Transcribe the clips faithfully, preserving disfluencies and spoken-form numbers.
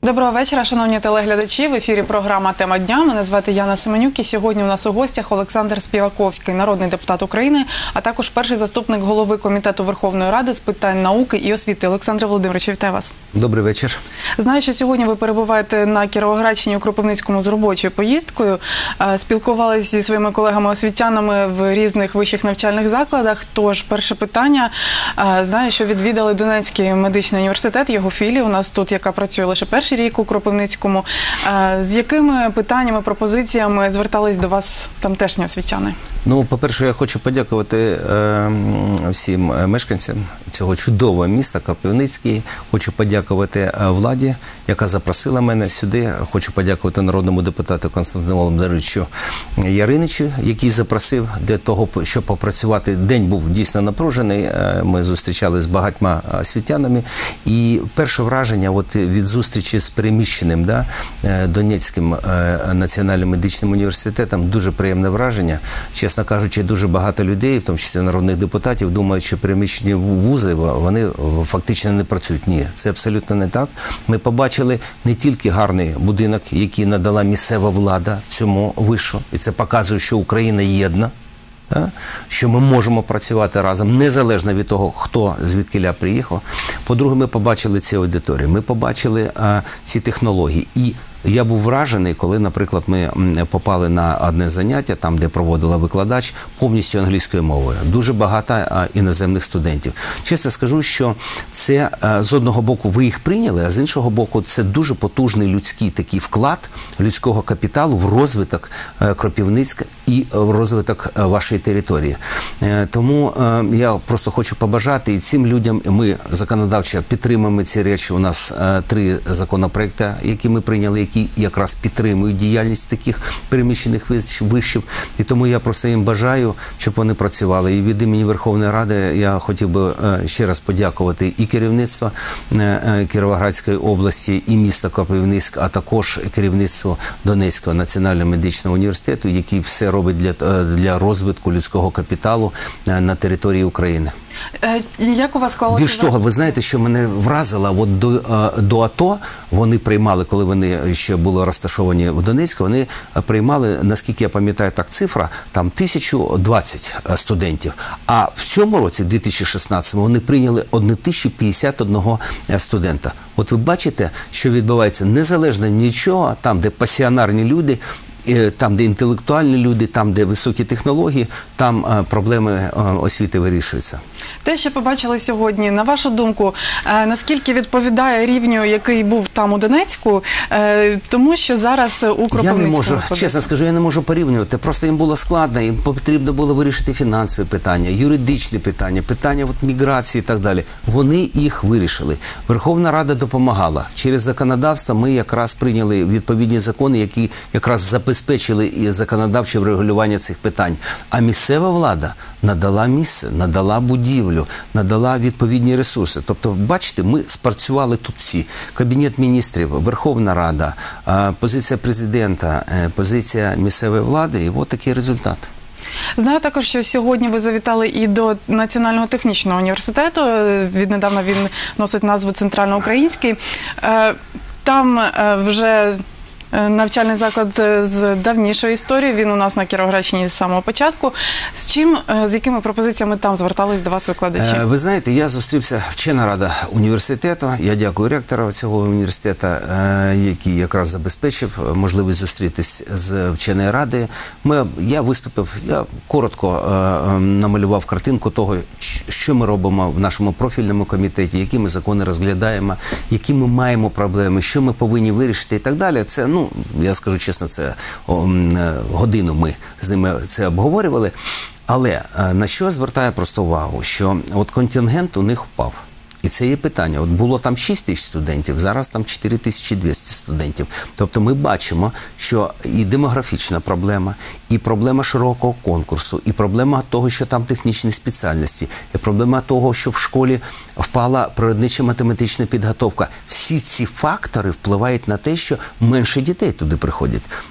Доброго вечора, шановні телеглядачі. В ефірі програма «Тема дня». Мене звати Яна Семенюк і сьогодні у нас у гостях Олександр Співаковський, народний депутат України, а також перший заступник голови Комітету Верховної Ради з питань науки і освіти. Олександр Володимирович, вітаю вас. Добрий вечір. Знаю, що сьогодні ви перебуваєте на Кіровоградщині у Кропивницькому з робочою поїздкою. Спілкувалися зі своїми колегами-освітянами в різних вищих навчальних закладах. Тож, перше питання. Знаю, що відвідали Донецький медичний університет, його філію у нас тут, яка працює лише перший рік у Кропивницькому. З якими питаннями, пропозиціями звертались до вас тамтешні освітяни? Ну, по-перше, я хочу подякувати е, всім мешканцям цього чудового міста Кропивницький. Хочу подякувати владі, яка запросила мене сюди. Хочу подякувати народному депутату Константину Володимировичу Яриничу, який запросив для того, щоб попрацювати. День був дійсно напружений. Ми зустрічалися з багатьма освітянами. І перше враження от, від зустрічі з переміщеним да, Донецьким національним медичним університетом дуже приємне враження. Чесно кажучи, дуже багато людей, в тому числі народних депутатів, думають, що переміщені вузи, вони фактично не працюють. Ні, це абсолютно не так. Ми побачили не тільки гарний будинок, який надала місцева влада цьому вишу, і це показує, що Україна єдна, да? Що ми можемо працювати разом, незалежно від того, хто звідкиля приїхав. По-друге, ми побачили ці аудиторії, ми побачили а, ці технології. І я був вражений, коли, наприклад, ми попали на одне заняття, там, де проводила викладач, повністю англійською мовою. Дуже багато а, іноземних студентів. Чесно скажу, що це, а, з одного боку, ви їх прийняли, а з іншого боку, це дуже потужний людський такий вклад людського капіталу в розвиток а, Кропивницька і в розвиток а, вашої території. А, тому а, я просто хочу побажати і цим людям, ми законодавчо підтримуємо ці речі. У нас а, три законопроекти, які ми прийняли, які якраз підтримують діяльність таких переміщених вишів. І тому я просто їм бажаю, щоб вони працювали. І від імені Верховної Ради я хотів би ще раз подякувати і керівництво Кіровоградської області, і міста Кропивницьк, а також керівництво Донецького національного медичного університету, який все робить для, для розвитку людського капіталу на території України. Як у вас склалося? Більш того, ви знаєте, що мене вразило, от до, до АТО вони приймали, коли вони ще були розташовані в Донецьку, вони приймали, наскільки я пам'ятаю так цифра, там тисячу двадцять студентів. А в цьому році, дві тисячі шістнадцятому, вони прийняли тисячу п'ятдесят один студента. От ви бачите, що відбувається незалежно від нічого, там, де пасіонарні люди, там, де інтелектуальні люди, там, де високі технології, там а, проблеми а, освіти вирішуються. Те, що побачили сьогодні, на вашу думку, наскільки відповідає рівню, який був там у Донецьку, тому що зараз у Кропивницькому? Я не можу, чесно скажу, я не можу порівнювати. Просто їм було складно, їм потрібно було вирішити фінансові питання, юридичні питання, питання от, міграції і так далі. Вони їх вирішили. Верховна Рада допомагала. Через законодавство ми якраз прийняли відповідні закони, які якраз забезпечили і законодавче врегулювання цих питань. А місцева влада надала місце, надала будівлю, надала відповідні ресурси. Тобто, бачите, ми спрацювали тут всі. Кабінет міністрів, Верховна Рада, позиція президента, позиція місцевої влади, і от такий результат. Знаю також, що сьогодні ви завітали і до Національного технічного університету. Віднедавна він носить назву Центральноукраїнський. Там вже навчальний заклад з давнішою історією, він у нас на Кіровоградщині з самого початку. З чим, з якими пропозиціями там звертались до вас викладачі? Ви знаєте, я зустрівся вчена рада університету, я дякую ректору цього університету, який якраз забезпечив можливість зустрітись з вченою радою. Ми, я виступив, я коротко намалював картинку того, що ми робимо в нашому профільному комітеті, які ми закони розглядаємо, які ми маємо проблеми, що ми повинні вирішити і так далі. Це, ну, Ну, я скажу чесно, це о, годину ми з ними це обговорювали. Але на що я звертаю просто увагу, що от контингент у них впав. І це є питання. От було там шість тисяч студентів, зараз там чотири тисячі двісті студентів. Тобто ми бачимо, що і демографічна проблема, і проблема широкого конкурсу, і проблема того, що там технічні спеціальності, і проблема того, що в школі впала природнича математична підготовка. Всі ці фактори впливають на те, що менше дітей туди приходять.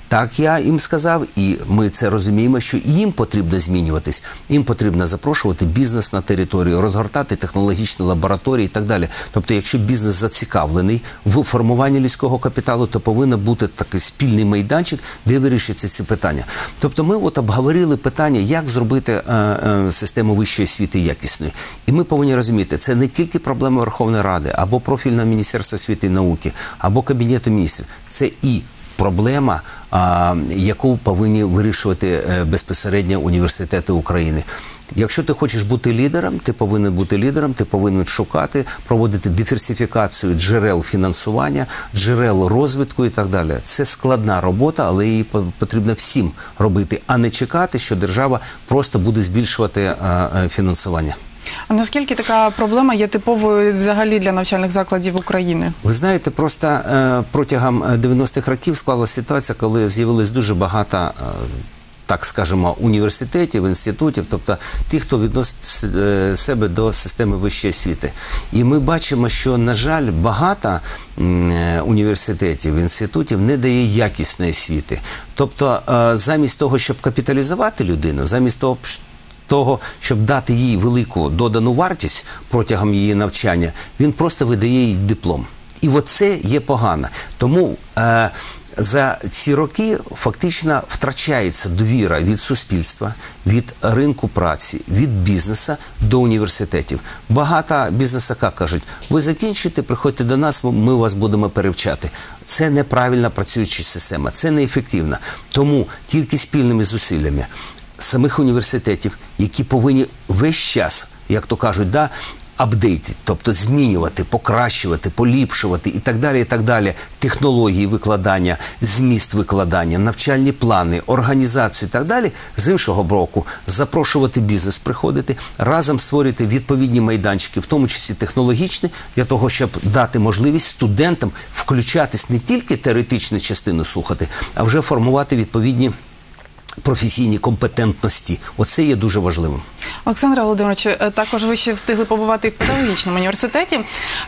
Так я їм сказав, і ми це розуміємо, що їм потрібно змінюватись. Їм потрібно запрошувати бізнес на територію, розгортати технологічні лабораторії і так далі. Тобто, якщо бізнес зацікавлений в формуванні людського капіталу, то повинен бути такий спільний майданчик, де вирішуються ці питання. Тобто ми от обговорили питання, як зробити е, е, систему вищої освіти якісною. І ми повинні розуміти, це не тільки проблема Верховної Ради, або профільного Міністерства освіти і науки, або Кабінету міністрів. Це і проблема, а, яку повинні вирішувати е, безпосередньо університети України. Якщо ти хочеш бути лідером, ти повинен бути лідером, ти повинен шукати, проводити диверсифікацію джерел фінансування, джерел розвитку і так далі. Це складна робота, але її потрібно всім робити, а не чекати, що держава просто буде збільшувати е, е, фінансування. А наскільки така проблема є типовою взагалі для навчальних закладів України? Ви знаєте, просто е, протягом дев'яностих років склалася ситуація, коли з'явилось дуже багато, е, так скажемо, університетів, інститутів, тобто ті, хто відносить е, себе до системи вищої освіти. І ми бачимо, що, на жаль, багато е, університетів, інститутів не дає якісної освіти. Тобто, е, замість того, щоб капіталізувати людину, замість того, того, щоб дати їй велику додану вартість протягом її навчання, він просто видає їй диплом. І оце є погано. Тому е, за ці роки фактично втрачається довіра від суспільства, від ринку праці, від бізнесу до університетів. Багато бізнесу кажуть, ви закінчуєте, приходьте до нас, ми вас будемо перевчати. Це неправильна працююча система, це неефективно. Тому тільки спільними зусиллями самих університетів, які повинні весь час, як то кажуть, да, апдейти, тобто змінювати, покращувати, поліпшувати і так далі, і так далі, технології викладання, зміст викладання, навчальні плани, організацію і так далі, з іншого боку, запрошувати бізнес приходити, разом створити відповідні майданчики, в тому числі технологічні, для того, щоб дати можливість студентам включатись не тільки теоретичну частину слухати, а вже формувати відповідні професійні компетентності. Оце є дуже важливим. Олександре Володимировичу, також ви ще встигли побувати і в педагогічному університеті,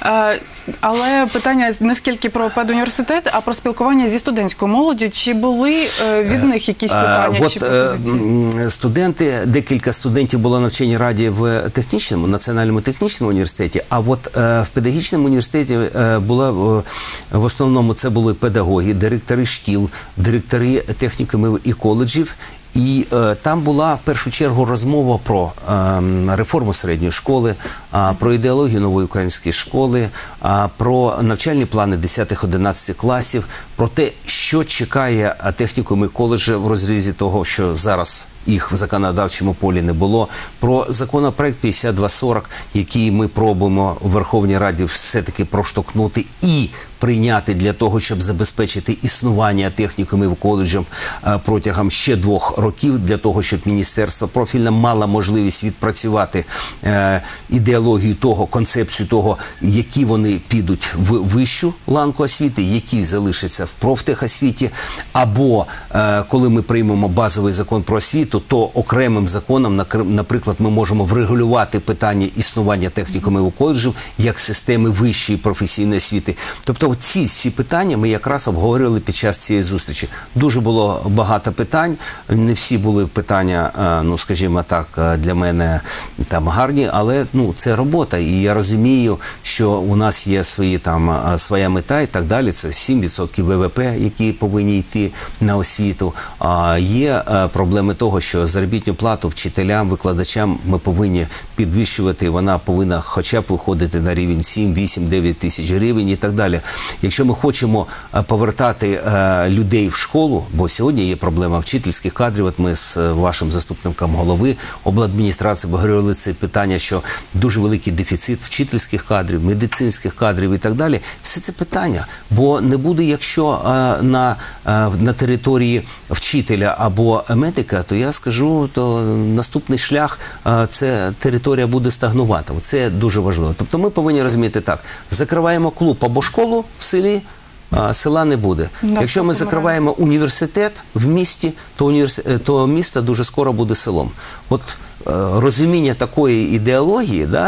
але питання не скільки про педуніверситет, а про спілкування зі студентською молоддю. Чи були від них якісь питання От, чи пропозиції? Студенти, декілька студентів було навчені раді в технічному, національному технічному університеті, а от в педагогічному університеті була, в основному це були педагоги, директори шкіл, директори технікумів і коледжів. І е, там була в першу чергу розмова про е, реформу середньої школи, е, про ідеологію нової української школи, е, про навчальні плани десятих-одинадцятих класів, про те, що чекає технікуми і коледжі в розрізі того, що зараз їх в законодавчому полі не було, про законопроект п'ятдесят два сорок, який ми пробуємо у Верховній Раді все-таки проштовхнути і прийняти для того, щоб забезпечити існування технікумів і коледжів протягом ще двох років, для того, щоб міністерство профільне мало можливість відпрацювати е, ідеологію того, концепцію того, які вони підуть в вищу ланку освіти, які залишаться в профтехосвіті, або е, коли ми приймемо базовий закон про освіту, то окремим законом, наприклад, ми можемо врегулювати питання існування технікумів і коледжів як системи вищої професійної освіти. Тобто ці всі питання ми якраз обговорювали під час цієї зустрічі. Дуже було багато питань, не всі були питання, ну, скажімо так, для мене там гарні, але, ну, це робота, і я розумію, що у нас є свої там, своя мета і так далі, це сім відсотків ВВП, які повинні йти на освіту. А є проблеми того, що заробітну плату вчителям, викладачам ми повинні підвищувати, вона повинна хоча б виходити на рівень сім, вісім, дев'ять тисяч гривень і так далі. Якщо ми хочемо повертати людей в школу, бо сьогодні є проблема вчительських кадрів, от ми з вашим заступником голови обладміністрації говорили це питання, що дуже великий дефіцит вчительських кадрів, медицинських кадрів і так далі. Все це питання, бо не буде, якщо на, на території вчителя або медика, то я скажу, то наступний шлях, це територія буде стагнувати. Це дуже важливо. Тобто ми повинні розуміти так, закриваємо клуб або школу в селі, а села не буде. Да, якщо ми закриваємо університет в місті, то, універс... то місто дуже скоро буде селом. От е, розуміння такої ідеології, да,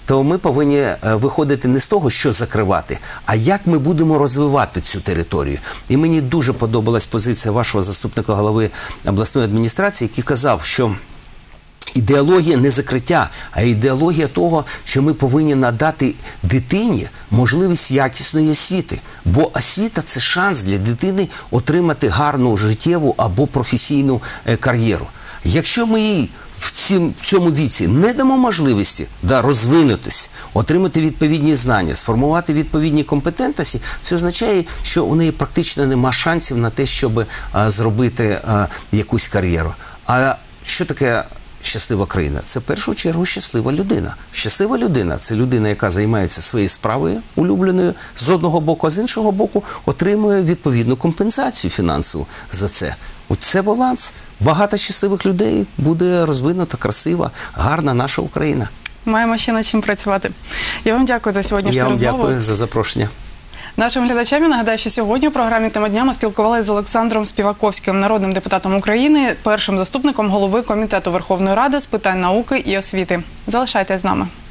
то ми повинні е, виходити не з того, що закривати, а як ми будемо розвивати цю територію. І мені дуже подобалась позиція вашого заступника голови обласної адміністрації, який казав, що ідеологія не закриття, а ідеологія того, що ми повинні надати дитині можливість якісної освіти. Бо освіта – це шанс для дитини отримати гарну життєву або професійну е, кар'єру. Якщо ми їй в цім, цьому віці не дамо можливості да, розвинутись, отримати відповідні знання, сформувати відповідні компетентності, це означає, що у неї практично нема шансів на те, щоб а, зробити а, якусь кар'єру. А що таке щаслива країна? Це в першу чергу щаслива людина. Щаслива людина – це людина, яка займається своєю справою улюбленою з одного боку, а з іншого боку отримує відповідну компенсацію фінансову за це. Це баланс. Багато щасливих людей, буде розвинута, красива, гарна наша Україна. Маємо ще над чим працювати. Я вам дякую за сьогоднішню розмову. Я вам розмову. дякую за запрошення. Нашим глядачам я нагадаю, що сьогодні у програмі «Тема дня» ми спілкувалися з Олександром Співаковським, народним депутатом України, першим заступником голови Комітету Верховної Ради з питань науки і освіти. Залишайтесь з нами.